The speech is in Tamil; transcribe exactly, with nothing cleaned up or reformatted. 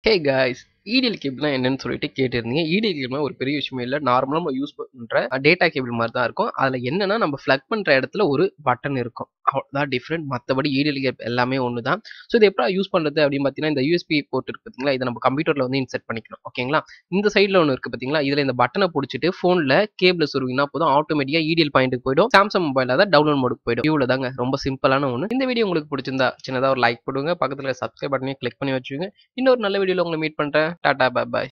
Hey guys, E D L கேபிள்னா என்னன்னு சொல்லிட்டு கேட்டிருந்தீங்க. E D L கேபிள்னா ஒரு பெரிய விஷயமே இல்ல. நார்மலா நம்ம யூஸ் பண்ற டேட்டா கேபிள் மாதிரி தான் இருக்கும். அதுல என்னன்னா நம்ம பிளக் பண்ற இடத்துல ஒரு பட்டன் இருக்கும். அவ்வளவுதான் டிஃபரெண்ட். மத்தபடி E D L கேபிள் எல்லாமே ஒண்ணு தான். ஸோ இது எப்படி யூஸ் பண்றது அப்படின்னு பார்த்தீங்கன்னா, இந்த U S B போர்ட் இருக்கு பார்த்தீங்களா? இதை நம்ம கம்ப்யூட்டர்ல வந்து இன்செர்ட் பண்ணிக்கணும். ஓகேங்களா? இந்த சைடுல ஒண்ணு இருக்கு பார்த்தீங்களா? இதுல இந்த பட்டனை பிடிச்சிட்டு போன்ல கேபிள சொருவினா போதும் ஆட்டோமேட்டிக்கா E D L பாயிண்ட்டுக்கு போயிடும். சாம்சங் மொபைல்ல தான் டவுன்லோட் மோடுக்கு போயிடும். இவ்வளவுதாங்க. ரொம்ப சிம்பிளான ஒண்ணு. இந்த வீடியோ உங்களுக்கு பிடிச்சிருந்தா சின்னதா ஒரு லைக் போடுங்க. பக்கத்துல சப்ஸ்கிரைப் பட்டனையும் கிளிக் பண்ணி வச்சுக்கோங்க. இன்னொரு நல்ல வீடியோல உங்களை மீட் பண்றேன். டாடா பை பாய்.